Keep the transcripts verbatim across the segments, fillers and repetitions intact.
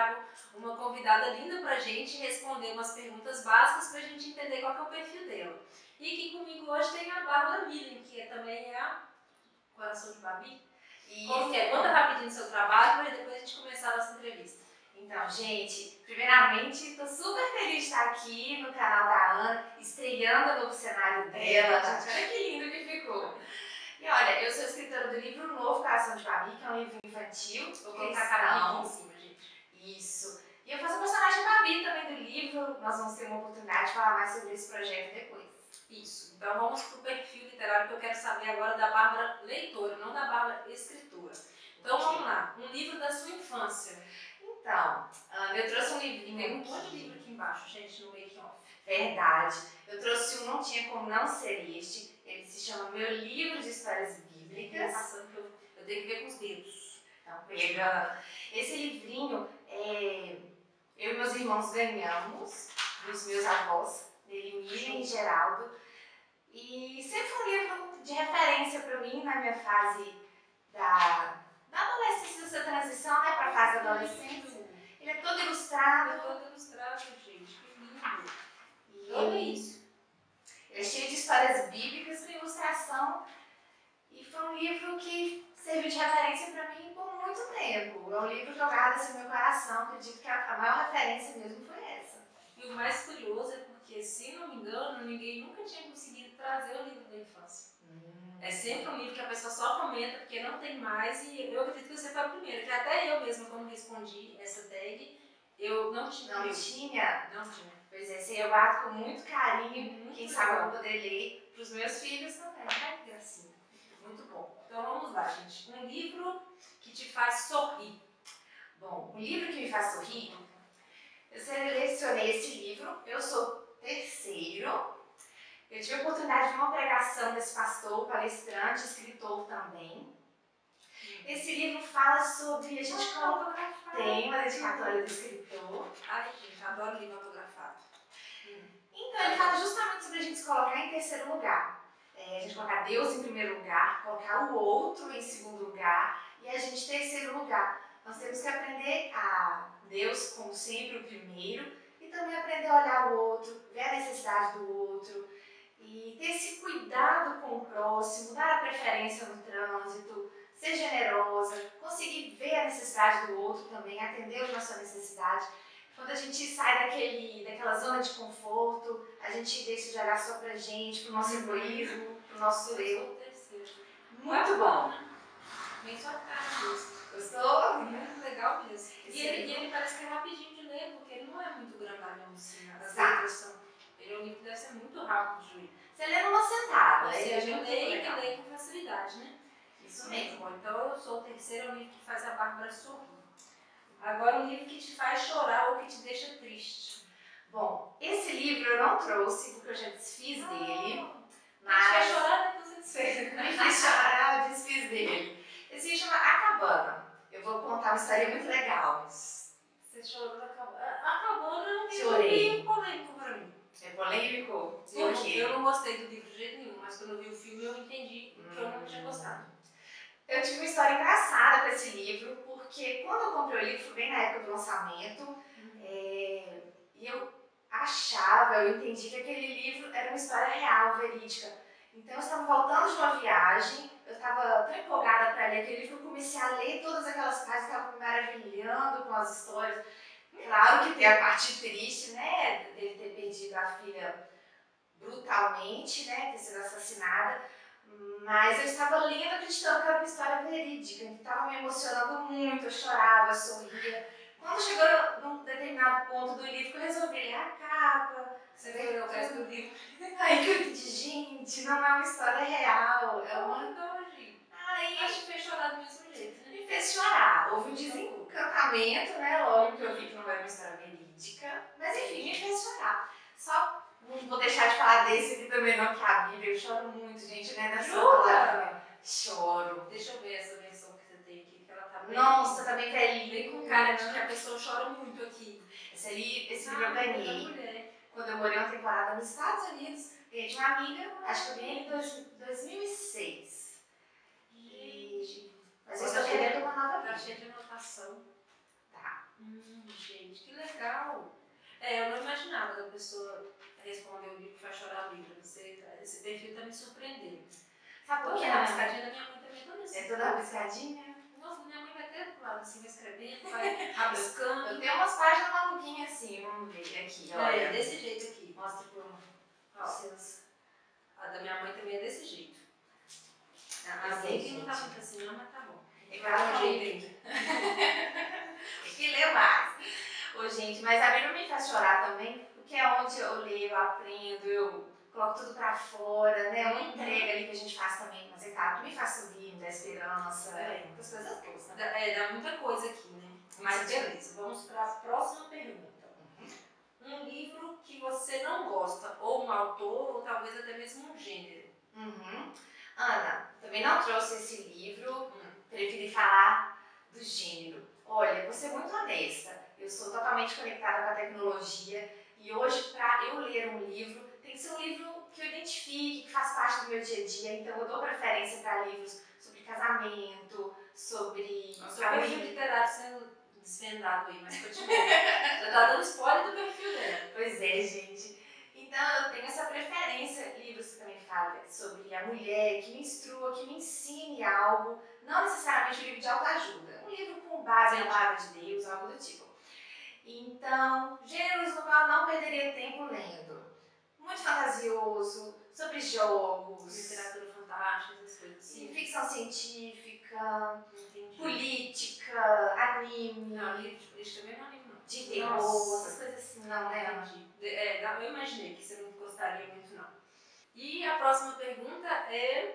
trago uma convidada linda pra gente responder umas perguntas básicas pra gente entender qual que é o perfil dela. E aqui comigo hoje tem a Bárbara Millen, que também é a Coração de Babi. E como que é? Conta rapidinho o seu trabalho para depois a gente começar a nossa entrevista. Então, gente, primeiramente, estou super feliz de estar aqui no canal da Ana, estreando o novo cenário dela. É, gente, olha que lindo que ficou. E olha, eu sou escritora do livro novo, Coração de Babi, que é um livro infantil. Vou colocar a carinha aqui em cima, gente. Isso. E eu faço a personagem Babi também do livro. Nós vamos ter uma oportunidade de falar mais sobre esse projeto depois. Isso. Então vamos para o perfil literário que eu quero saber agora da Bárbara leitora, não da Bárbara escritora. Então okay. Vamos lá. Um livro da sua infância. Então, eu trouxe um livrinho. Tem um monte de livro aqui embaixo, gente, no make-off. Verdade. Eu trouxe um Não Tinha Como Não Ser Este. Ele se chama Meu Livro de Histórias Bíblicas. Passando, eu, eu tenho que ver com os dedos. Então, pega. Esse livrinho, é, eu e meus irmãos ganhamos dos meus avós, dele, Miriam e Geraldo. E sempre foi um livro de referência para mim na minha fase da, da adolescência, dessa transição, né, para a fase da adolescência. Ele é todo ilustrado. É todo ilustrado, gente. Que lindo. E olha isso. Ele é cheio de histórias bíblicas com ilustração. E foi um livro que serviu de referência para mim por muito tempo. É um livro que eu guardo assim no meu coração. Acredito que a, a maior referência mesmo foi essa. E o mais curioso é porque, se não me engano, ninguém nunca tinha conseguido trazer o livro da infância. Hum. É sempre um livro que a pessoa só comenta porque não tem mais, e eu acredito que você foi a primeira, que até eu mesma, quando respondi essa tag, eu não tinha. Não tinha? Não tinha. Pois é, esse eu guardo com muito carinho, muito quem legal. sabe eu vou poder ler para os meus filhos também. Ai, que gracinha. Muito bom. Então vamos lá, gente. Um livro que te faz sorrir. Bom, um livro que me faz sorrir, eu selecionei esse livro, eu sou terceiro. Eu tive a oportunidade de uma pregação desse pastor, palestrante, escritor também. Esse livro fala sobre a gente como tem uma dedicatória do escritor. Ai, gente, adoro livro autografado. Então, ele fala justamente sobre a gente se colocar em terceiro lugar. É, a gente colocar Deus em primeiro lugar, colocar o outro em segundo lugar e a gente em terceiro lugar. Nós temos que aprender a Deus como sempre o primeiro e também aprender a olhar o outro, ver a necessidade do outro e ter esse cuidado com o próximo, dar a preferência no trânsito, ser generosa, conseguir ver a necessidade do outro também, atender a nossa necessidade. Quando a gente sai daquele, daquela zona de conforto, a gente deixa de olhar só pra gente, pro nosso egoísmo, pro nosso eu. Muito bom! Bem sua cara mesmo. Gostou? Muito legal mesmo. E ele, e ele parece que é rapidinho de ler, porque ele não é muito grandalhão assim. As letras são. Ele é um livro que deve ser muito rápido de ler. Você lê numa sentada. Ou seja, eu é leio e leio com facilidade, né? Isso mesmo. Bom, então eu sou o terceiro, é o livro que faz a Bárbara sorrir. Agora, um livro que te faz chorar ou que te deixa triste. Bom, esse livro eu não trouxe porque eu já desfiz ah, dele. Mas vai chorar depois você desfez. Me fez chorar, eu desfiz dele. Esse livro chama A Cabana. Eu vou contar uma história muito legal. Você chorou na cabana? A cabana Chorei. É polêmico pra mim. É polêmico? Por quê? Eu não gostei do livro de jeito nenhum, mas quando eu vi o filme eu entendi hum. que eu não tinha gostado. Eu tive uma história engraçada com esse livro, porque quando eu comprei o livro, foi bem na época do lançamento, uhum. é, e eu achava, eu entendi que aquele livro era uma história real, verídica. Então eu estava voltando de uma viagem, eu estava tão empolgada para ler aquele livro, eu comecei a ler todas aquelas páginas, estava me maravilhando com as histórias. Claro que tem a parte triste, né, dele ter perdido a filha brutalmente, né, ter sido assassinada. Mas eu estava lendo, acreditando que era uma história verídica, então estava me emocionando muito, eu chorava, eu sorria. Quando chegou num determinado ponto do livro, eu resolvi ler a capa, você leu o resto do livro. Aí que eu disse, gente, não é uma história real, é uma... Não, gente. Aí acho que fez chorar do mesmo jeito, né? Me fez chorar, houve um desencantamento, né, logo que eu vi que não era uma história verídica, mas enfim, me fez chorar. Só não vou deixar de falar desse aqui também não, que é a Bíblia, eu choro muito, gente, né, nessa palavra. Choro. Deixa eu ver essa versão que você tem aqui, que ela tá bem... Nossa, também que é linda. Bem com cara de que a pessoa chora muito aqui. Esse, ali, esse livro eu ganhei quando eu morei uma temporada nos Estados Unidos, ganhei de uma amiga, acho que eu ganhei em dois mil e seis. Gente, mas eu estou querendo uma nova Tá cheia de anotação. Tá. Hum, gente, que legal. É, eu não imaginava da pessoa responder o livro que faz chorar o livro. Você, esse perfil tá me surpreendendo. Sabe por Porque quê? a rabiscadinha da minha mãe também é toda assim. É toda rabiscadinha? Nossa, minha mãe vai até do lado assim, vai escrevendo, vai rabiscando. Eu tenho umas páginas maluquinhas assim, vamos ver aqui, olha. É, desse jeito aqui. Mostra por Ó, seus. a da minha mãe também é desse jeito. A Esse dele aí, não tá gente. muito assim, não, mas tá bom. É Vai dar um cada jeito um. ainda. Tem que ler mais. Ô, gente, mas a Bíblia me faz chorar também, porque é onde eu leio, eu aprendo, eu coloco tudo pra fora, né? Uma entrega ali que a gente faz também, mas é claro, que me faz sorrir, me dá esperança, É. muitas coisas boas, né? Dá, é, dá muita coisa aqui, né? Mas beleza, vamos para a próxima pergunta. Um livro que você não gosta, ou um autor, ou talvez até mesmo um gênero. Uhum. Ana, também não trouxe esse livro, Hum. preferi falar do gênero. Olha, vou ser muito honesta, eu sou totalmente conectada com a tecnologia e hoje, para eu ler um livro, tem que ser um livro que eu identifique, que faz parte do meu dia a dia, então eu dou preferência para livros sobre casamento, sobre... Nossa, o perfil literário sendo desvendado aí, mas continua. Já tá dando spoiler do perfil dela. Pois é, gente. Então eu tenho essa preferência, livros que também falam sobre a mulher, que me instrua, que me ensine algo, não necessariamente um livro de autoajuda, um livro com base na palavra de Deus, algo do tipo. Então, gêneros no qual eu não perderia tempo lendo. Muito fantasioso, sobre jogos, Literatura fantástica, essas coisas assim. ficção científica, Entendi. política, anime, Não, livro de política também não é anime, não. de terror, Nossa. essas coisas assim, não, né? Entendi. É, eu imaginei que você não gostaria muito, não. E a próxima pergunta é,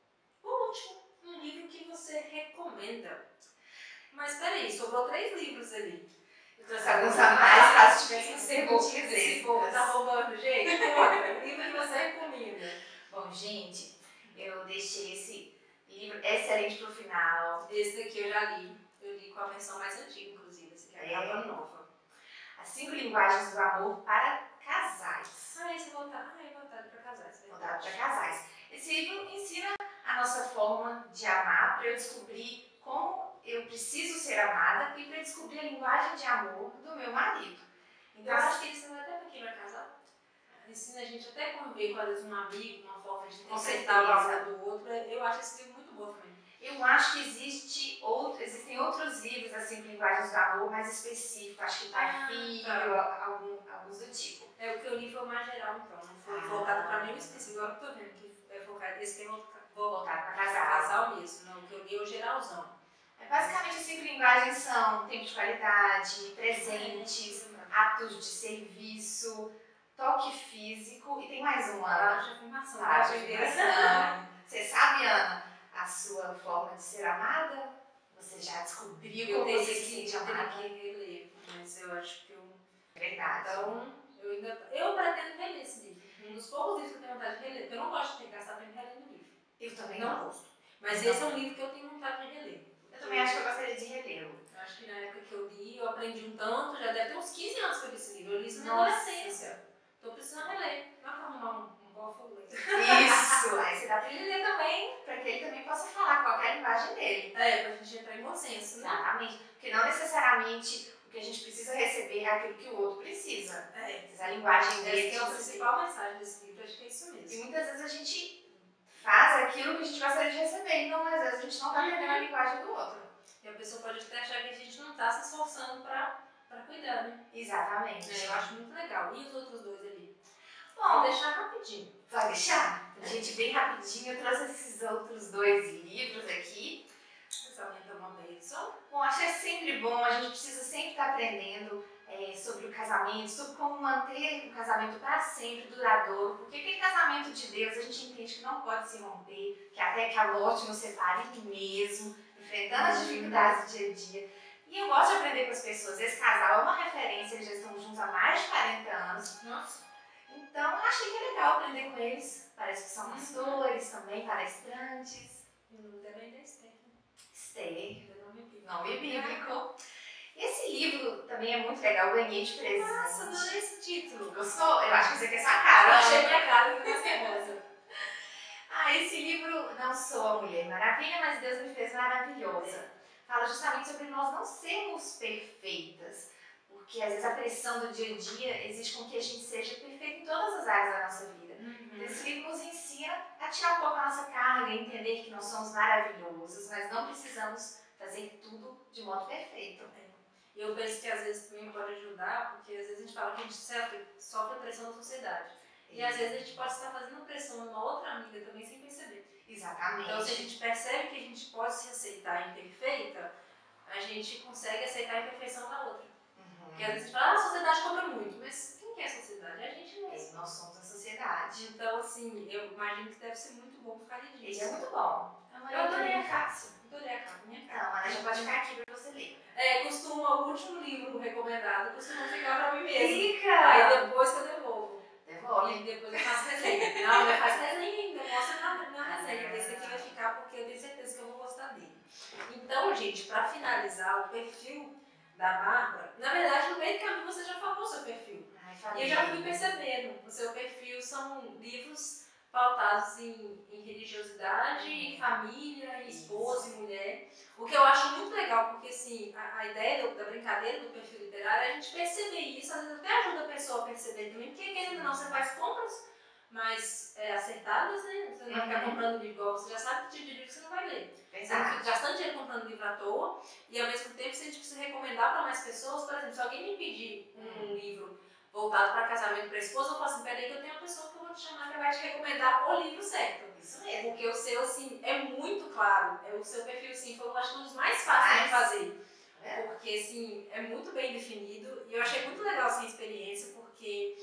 o último, um livro que você recomenda. Mas peraí, sobrou três livros ali. Eu trouxe alguns a mais, caso tivesse Esse perguntinhas esse povo tá roubando, gente. Outra, o livro que você recomenda. Bom, gente, eu deixei esse livro excelente pro final. Esse daqui eu já li. Eu li com a versão mais antiga, inclusive. Esse aqui é a capa nova. As cinco linguagens do amor para casais. Ah, esse voltado, ah, é voltado para casais. Voltado para casais. Esse livro ensina a nossa forma de amar, para eu descobrir como eu preciso ser amada e para descobrir a linguagem de amor do meu marido. Então, eu acho que ele ensina até para quem vai casar. Ensina a gente até conviver com, às vezes, um amigo, uma forma de interpretar o amor do outro. Eu acho esse livro muito bom também. Eu acho que existe outro, existem outros livros, assim, com linguagens do amor mais específicos. Acho que pai e filho, tá. algum, alguns do tipo. É, o que eu li foi o mais geral, então. Não foi Ah. voltado para mim específico. Agora que eu tô vendo que é focado, esse tem voltado Voltado para para casal. casal mesmo. Não, o que eu li é o geralzão. É, basicamente, as cinco linguagens são tempo de qualidade, presentes, atos de serviço, toque físico e tem mais uma. Palavras de afirmação. Palavras de afirmação. Você sabe, Ana, a sua forma de ser amada? Você já descobriu Eu como teria você se que, sente eu teria amada? que reler, mas eu acho que eu... Verdade. Então, eu ainda... Eu pretendo reler esse livro. Um dos poucos livros que eu tenho vontade de reler, porque eu não gosto de ter gastar tempo relendo livro. Eu também Não não. gosto. Mas esse é um livro que eu tenho vontade de reler. Eu também acho que eu gostaria de relê-lo. Eu acho que na época que eu li, eu aprendi um tanto, já deve ter uns quinze anos que eu li esse livro. Eu li isso na Nossa. adolescência. Tô precisando reler. Não pra arrumar um, um bofo ler. Isso! Aí você dá pra ele ler também, pra que ele também possa falar qualquer linguagem dele. É, pra gente entrar em bom senso, né? Exatamente. Porque não necessariamente o que a gente precisa receber é aquilo que o outro precisa. É. Precisa a linguagem dele. Essa é a principal mensagem desse livro, acho que é isso mesmo. E muitas vezes a gente faz aquilo que a gente gostaria de receber, então às vezes a gente não tá entendendo a linguagem do outro. E a pessoa pode até achar que a gente não tá se esforçando pra, pra cuidar, né? Exatamente. É, eu acho muito legal. E os outros dois ali? Bom, Vou deixar rapidinho. vai deixar? Gente, bem rapidinho, eu trouxe esses outros dois livros aqui. Você aumenta uma meia só? Bom, acho que é sempre bom, a gente precisa sempre estar aprendendo é, sobre o casamento, sobre como manter o casamento para sempre duradouro, porque aquele casamento de Deus a gente entende que não pode se romper, que até que a morte nos separe mesmo, enfrentando as dificuldades do dia a dia. E eu gosto de aprender com as pessoas. Esse casal é uma referência, eles já estão juntos há mais de quarenta anos. Nossa. Então, eu achei que é legal aprender com eles. Parece que são pastores também, palestrantes. O nome dela ainda é Esther. Esther, Nome bíblico. nome bíblico. Esse livro também é muito legal, eu ganhei de presente. Nossa, adorei esse título. Gostou? Eu acho que você quer sua Eu cara. achei minha cara, eu fiquei rosa. Ah, esse livro, não sou a Mulher Maravilha, mas Deus me fez maravilhosa. fala justamente sobre nós não sermos perfeitas. Porque às vezes a pressão do dia a dia exige com que a gente seja perfeito em todas as áreas da nossa vida. Uhum. Então, esse livro nos ensina a tirar um pouco a nossa carga, entender que nós somos maravilhosos, mas não precisamos fazer tudo de modo perfeito. E eu penso que às vezes também pode ajudar, porque às vezes a gente fala que a gente sofre, sofre pressão da sociedade. E às vezes a gente pode estar fazendo pressão numa outra amiga também sem perceber. Exatamente. Então, se a gente percebe que a gente pode se aceitar imperfeita, a gente consegue aceitar a imperfeição da outra. Uhum. Porque às vezes a gente fala, ah, a sociedade cobra muito, mas quem que é a sociedade? É a gente mesmo. Nós somos a sociedade. Então, assim, eu imagino que deve ser muito bom ficar disso. Ele é muito bom. Eu adorei a Cássia. Adorei a Cássia. Minha Então, a Ana já pode ficar aqui pra você ler. É, costuma, o último livro recomendado costuma ficar pra mim mesmo. Fica! Aí depois que eu devolvo. Devolve. E depois eu faço resenha. Não, eu faço resenha ainda, mostra na, na resenha. Esse aqui vai ficar porque eu tenho certeza que eu vou gostar dele. Então, gente, pra finalizar, o perfil da Bárbara, na verdade, no meio do caminho você já falou o seu perfil. Ai, e eu já fui percebendo, o seu perfil são livros pautados em, em religiosidade, em família, em esposa e mulher. O que eu acho muito legal, porque assim, a, a ideia do, da brincadeira do perfil literário é a gente perceber isso, às vezes até ajuda a pessoa a perceber também, porque querendo ou não, você faz compras mais é, acertadas, né? Você não vai ficar comprando livro igual, você já sabe que tipo de livro você não vai ler. Você não fica gastando dinheiro comprando livro à toa, e ao mesmo tempo, se a gente precisa recomendar para mais pessoas, por exemplo, se alguém me pedir um hum. livro voltado para casamento para esposa, eu falo assim, peraí que eu tenho uma pessoa que eu vou te chamar que vai te recomendar o livro certo. Isso mesmo. Porque o seu, assim, é muito claro. O seu perfil, assim, foi, eu acho, um dos mais fáceis de fazer. É. Porque, assim, é muito bem definido. E eu achei muito legal, assim, a experiência, porque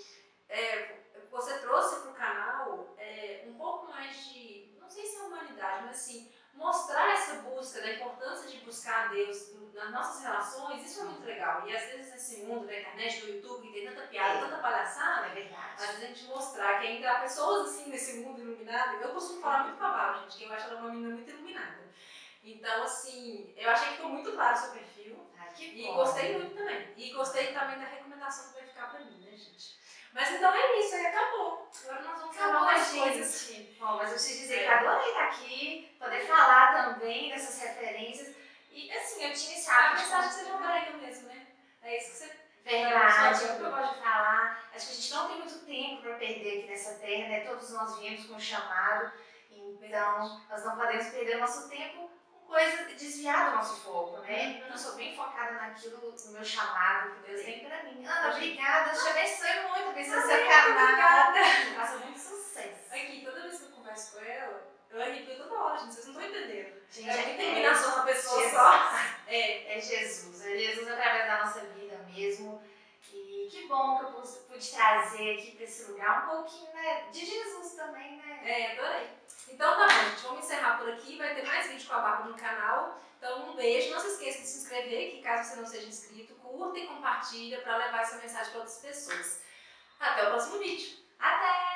é, você trouxe para o canal é, um pouco mais de, não sei se é humanidade, mas, assim, mostrar essa busca, da importância de buscar a Deus nas nossas relações, isso é muito legal. E às vezes nesse mundo da internet, do YouTube, que tem tanta piada, é. tanta palhaçada, é verdade. Às vezes a gente mostrar que ainda há pessoas assim nesse mundo iluminado. Eu costumo falar muito com a Bárbara, gente, que eu acho ela uma menina muito iluminada. Então, assim, eu achei que ficou muito claro o seu perfil. Ah, que e bom. Gostei muito também. E gostei também da recomendação que vai ficar pra mim, né, gente? Mas então é isso, aí acabou. Agora nós vamos falar mais coisas. Bom, mas eu preciso dizer que eu adorei estar aqui, poder falar também dessas referências. E assim, eu tinha esse hábito. A mensagem que você já prega mesmo, né? É isso que você. Verdade, é o que eu gosto de falar. Acho que a gente não tem muito tempo para perder aqui nessa terra, né? Todos nós viemos com um chamado, então nós não podemos perder o nosso tempo com coisas, desviar do nosso foco, né? Uhum. Eu sou bem focada naquilo, no meu chamado que Deus tem para mim. Ana, obrigada, te abençoe muito, abençoe o seu canal. Faça muito sucesso. Aqui, toda vez que eu converso com ela, eu arrepio toda hora, gente, vocês não estão entendendo. Gente, é é muita iluminação na pessoa Jesus. só. É, é Jesus, é Jesus através da nossa vida mesmo. E que bom que eu pude trazer aqui para esse lugar um pouquinho, né, de Jesus também, né? É, adorei. Então tá bom, gente, vamos encerrar por aqui. Vai ter mais vídeo com a Bárbara no canal. Então um beijo, não se esqueça de se inscrever, que caso você não seja inscrito, curta e compartilha para levar essa mensagem para outras pessoas. Até o próximo vídeo. Até!